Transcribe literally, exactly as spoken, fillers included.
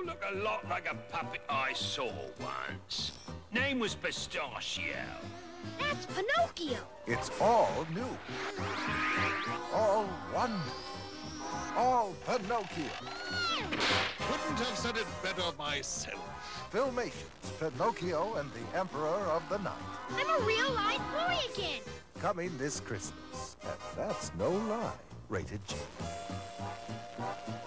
You look a lot like a puppet I saw once. Name was Pistachio. That's Pinocchio. It's all new. All wonderful. All Pinocchio. Couldn't have said it better myself. Filmation's Pinocchio and the Emperor of the Night. I'm a real live boy again. Coming this Christmas. And that's no lie. Rated G.